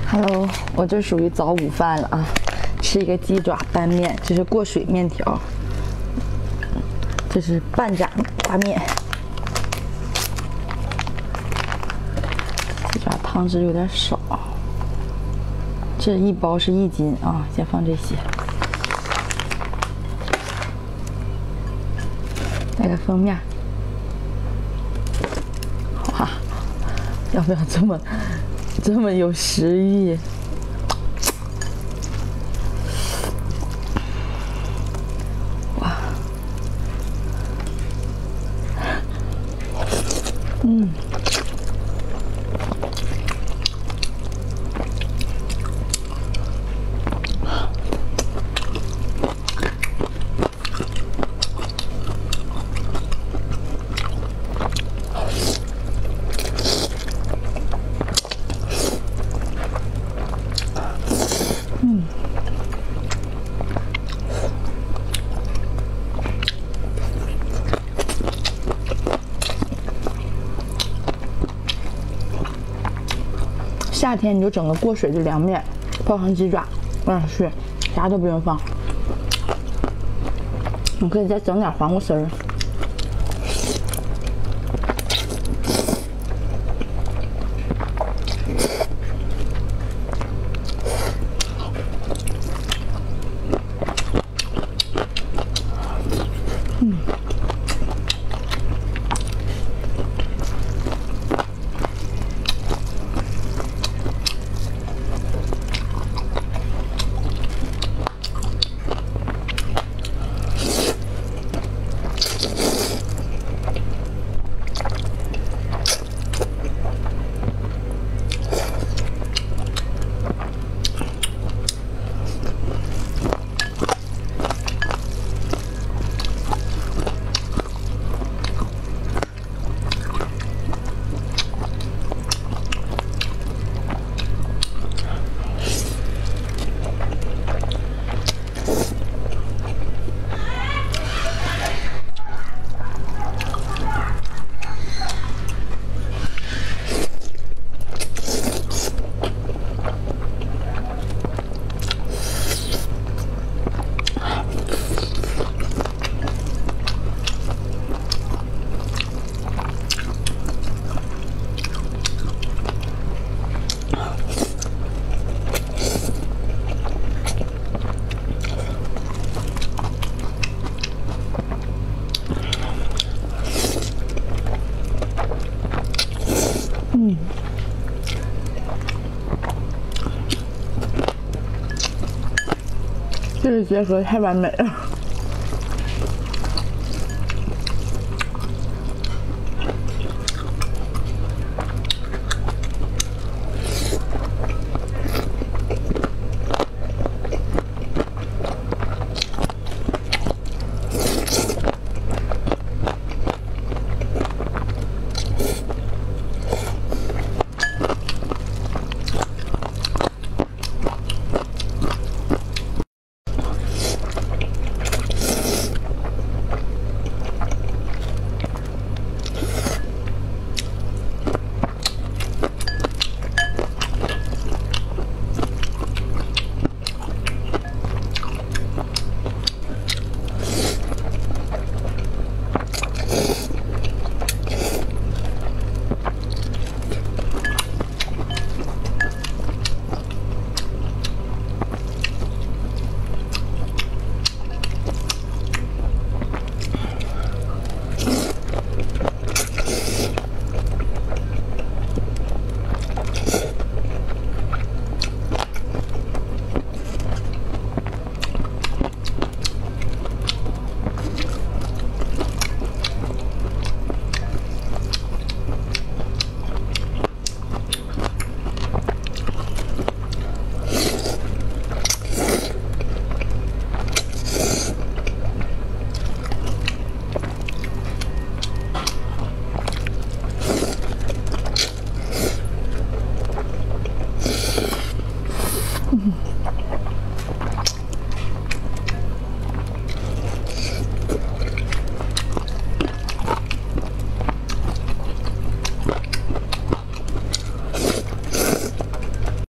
Hello， 我这属于早午饭了啊，吃一个鸡爪拌面，这是过水面条，这是半炸大面，鸡爪汤汁有点少，这一包是1斤啊，先放这些，来个封面，哇，要不要这么有食欲？哇，夏天你就整个过水的凉面，泡上鸡爪，往上去，啥都不用放。你可以再整点黄瓜丝儿。这个结合太完美了。